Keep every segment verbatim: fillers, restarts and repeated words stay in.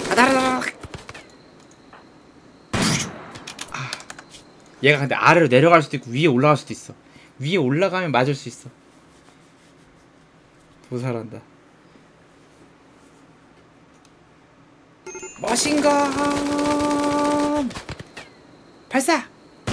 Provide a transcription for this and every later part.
아다라락. 아. 얘가 근데 아래로 내려갈 수도 있고 위에 올라갈 수도 있어. 위에 올라가면 맞을 수 있어. 도살한다. 머신건 발사.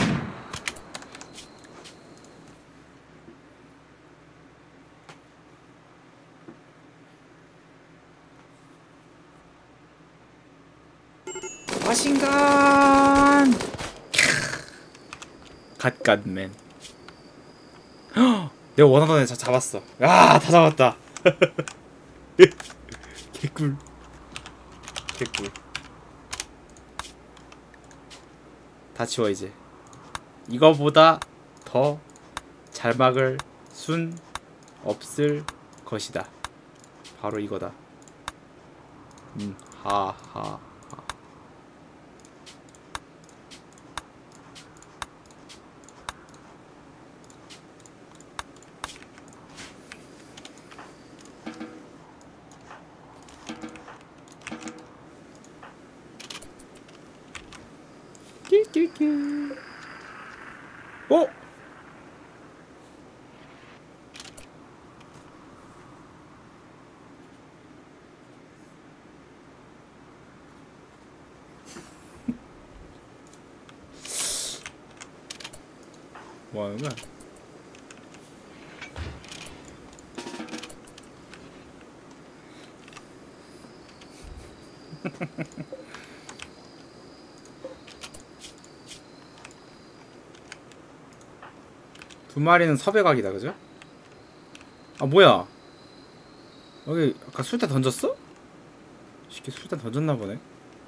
머신건 갓갓맨. 내가 원하던 애 다 잡았어. 아, 다 잡았다. 개꿀. 개꿀. 다 치워 이제. 이거보다 더 잘 막을 순 없을 것이다. 바로 이거다. 음, 하하. 어? 뭐하는 거야? 두 마리는 섭외각이다, 그죠? 아, 뭐야? 여기 아까 술탄 던졌어? 쉽게 술탄 던졌나 보네.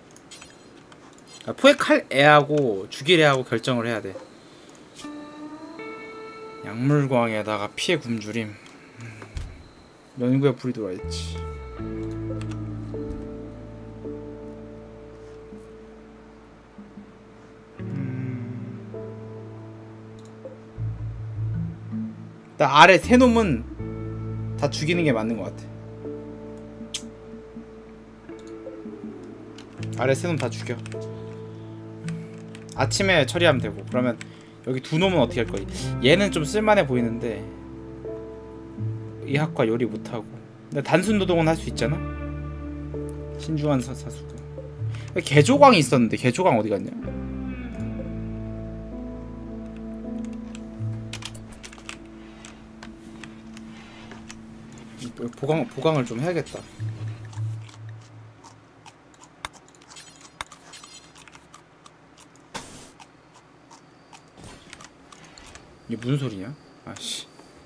아, 포획할 애하고 죽일 애하고 결정을 해야 돼. 약물광에다가 피해 굶주림. 음, 연구에 불이 들어와있지. 나 아래 세 놈은 다 죽이는 게 맞는 것 같아. 아래 세 놈 다 죽여. 아침에 처리하면 되고. 그러면 여기 두 놈은 어떻게 할 거야? 얘는 좀 쓸만해 보이는데 의학과 요리 못하고. 근데 단순 노동은 할 수 있잖아. 신중한 사, 사수가. 개조광이 있었는데 개조광 어디 갔냐? 보강, 보강을 좀 해야겠다. 이게 무슨 소리냐? 아씨.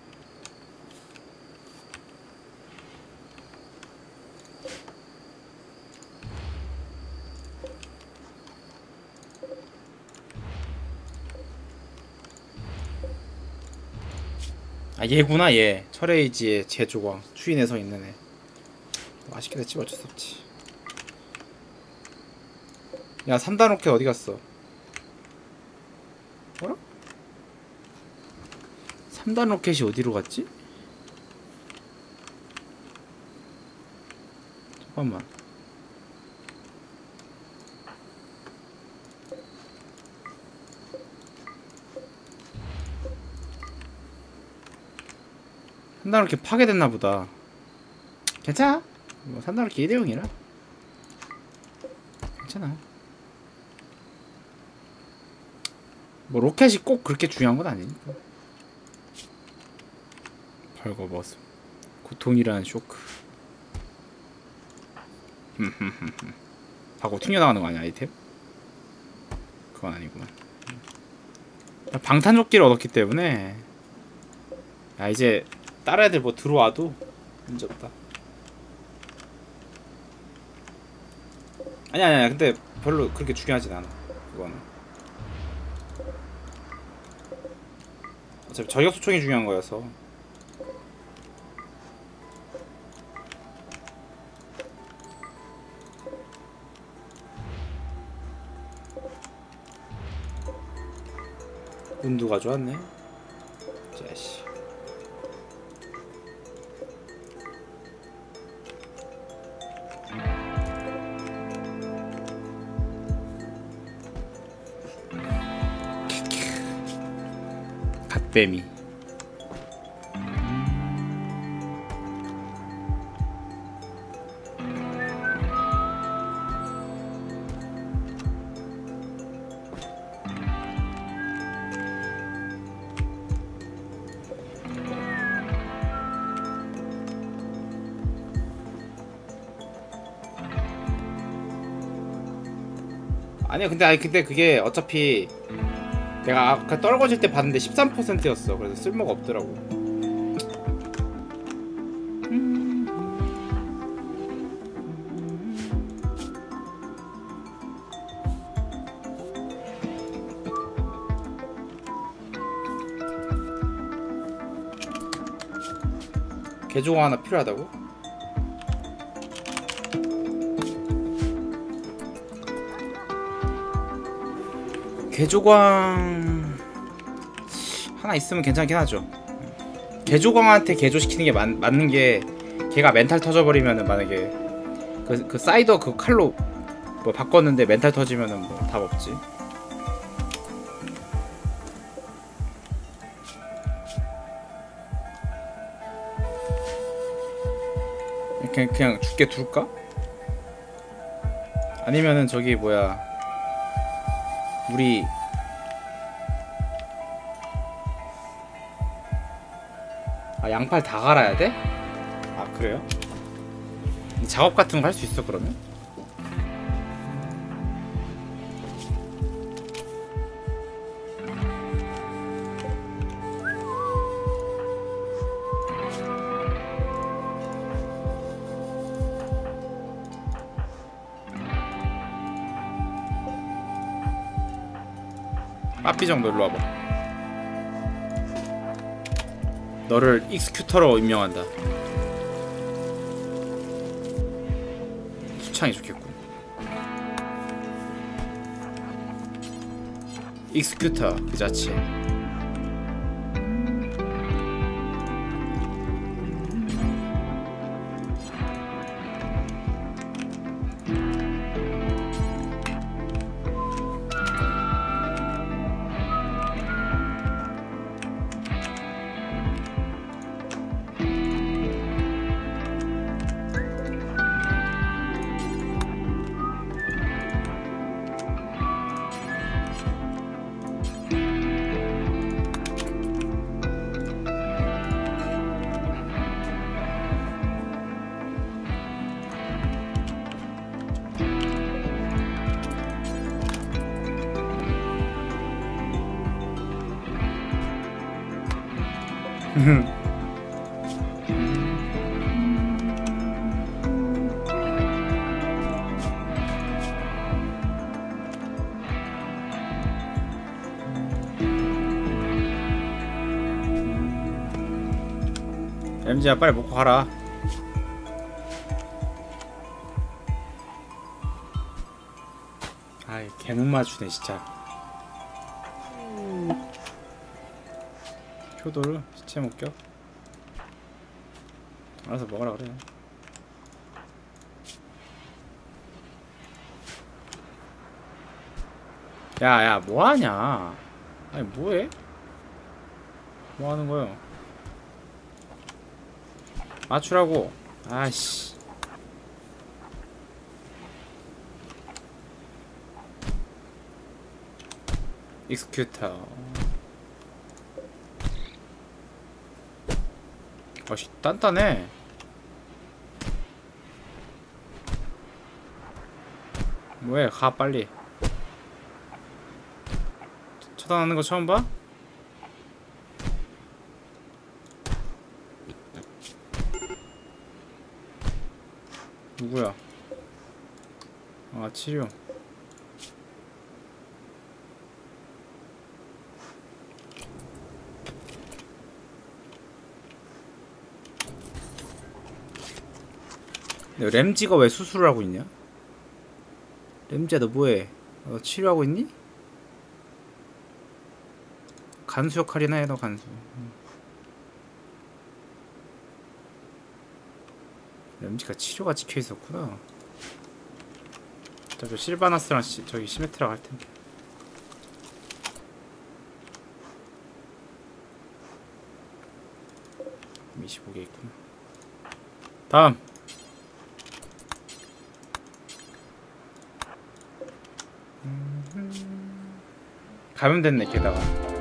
아, 얘구나 얘. 철회의지의 제조광 추인에 서 있는 애. 맛있게 됐지 어쩔 수 없지. 야, 삼 단 로켓 어디 갔어? 뭐라? 삼 단 로켓이 어디로 갔지? 잠깐만. 삼 단 로켓 파괴됐나 보다. 괜찮아. 뭐 삼 단 로켓 이 대 영이라 괜찮아. 뭐 로켓이 꼭 그렇게 중요한 건 아니니까. 벌거벗음. 고통이라는 쇼크. 하고 튕겨나가는 거 아니야 아이템? 그건 아니구만. 방탄조끼를 얻었기 때문에 야 이제 다른 애들 뭐 들어와도 문제없다. 아니야 아니야 근데 별로 그렇게 중요하진 않아 그거는. 어차피 저격 소총이 중요한 거여서. 운도 가져왔네. 자식. 족뱀이. 아니야 근데 아니 근데 그게 어차피 내가 아까 떨궈질 때 봤는데 십삼 퍼센트였어. 그래서 쓸모가 없더라고. 개조가 하나 필요하다고? 개조광 하나 있으면 괜찮긴 하죠. 개조광한테 개조시키는 게 맞, 맞는 게 걔가 멘탈 터져버리면은 만약에 그, 그 사이더 그 칼로 뭐 바꿨는데 멘탈 터지면은 뭐 답 없지. 그냥 그냥 죽게 둘까? 아니면은 저기 뭐야 우리 아 양팔 다 갈아야 돼? 아 그래요? 작업 같은 거 할 수 있어 그러면? 빠삐정 너 일로 와봐. 너를 익스큐터로 임명한다. 수창이 좋겠군. 익스큐터 그 자체. 엠지야 빨리 먹고 가라. 아이 개못 맞추네 진짜. 효도를 시체 목격. 알아서 먹으라 그래. 야야 뭐하냐. 아니 뭐해? 뭐하는 거요? 맞추라고. 아씨. 익스큐터. 아씨 단단해. 뭐해 가 빨리. 쳐다나는 거 처음 봐? 누구야? 아 치료. 램지가 왜 수술을 하고 있냐? 램지야 너 뭐해? 너 치료하고 있니? 간수 역할이나 해 너 간수. 램지가 치료가 찍혀 있었구나. 저 실바나스랑 시, 저기 시메트라 갈 텐데. 이십오 개 있구나. 다음. 가면 됐네. 게다가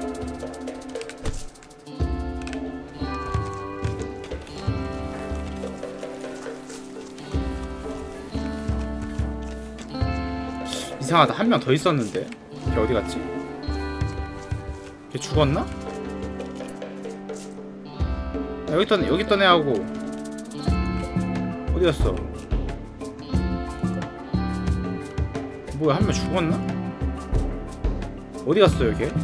이상하다. 한 명 더 있었는데 걔 어디 갔지? 걔 죽었나? 야, 여기 있던 여기 있던 애하고 어디 갔어? 뭐야, 한 명 죽었나? 어디 갔어요, 걔?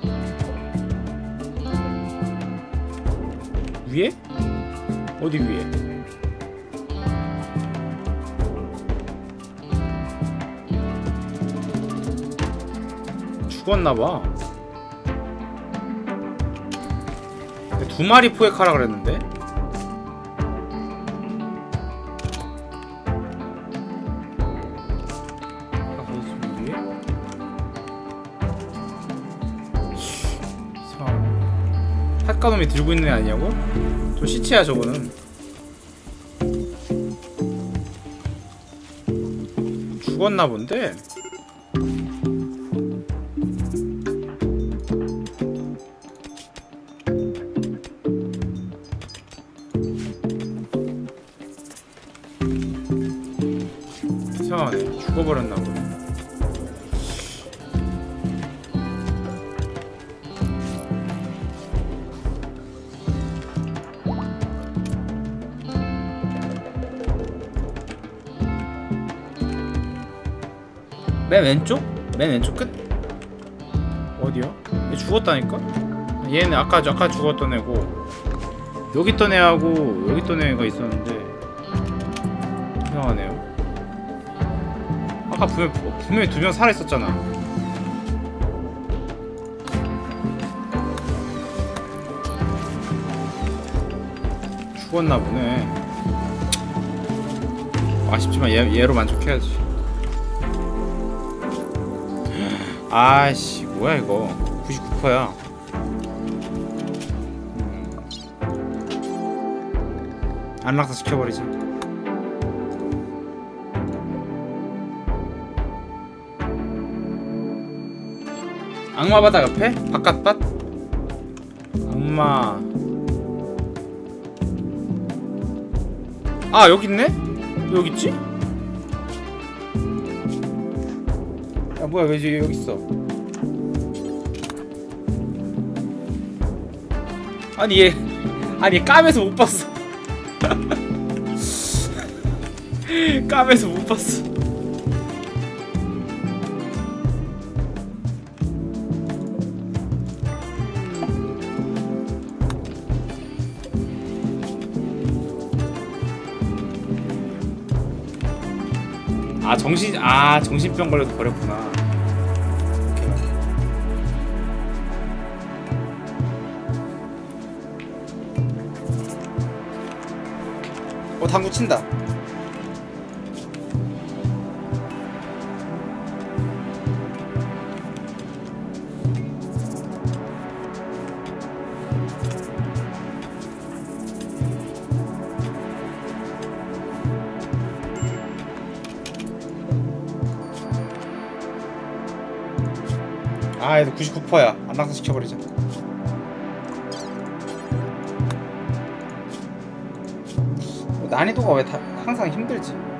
위에? 어디 위에? 죽었나봐. 두 마리 포획하라 그랬는데? 아까 거기 위에? 이상하네. 핫가놈이 들고 있는 애 아니냐고? 저 시체야 저거는. 죽었나 본데? 이상하네. 죽어버렸나 보네. 맨 왼쪽? 맨 왼쪽 끝? 어디야? 얘 죽었다니까? 얘는 아까 아까 죽었던 애고, 여기 있던 애하고 여기 있던 애가 있었는데 이상하네요. 아까 분명, 분명히 두 명 살아있었잖아. 죽었나 보네. 아쉽지만 얘, 얘로 만족해야지. 아이씨 뭐야 이거. 구십구 퍼센트야 음. 안락사 시켜버리자. 악마바다 옆에? 바깥밭? 악마. 아 여기 있네? 여기 있지? 야 뭐야 왜 여기 있어? 아니 얘 아니 까매서 못 봤어. 까매서 못 봤어. 아 정신 아 정신병 걸려서 버렸구나. 어 당구 친다. 아 얘도 구십구 퍼센트야 안락사 시켜버리자. 난이도가 왜 다 항상 힘들지?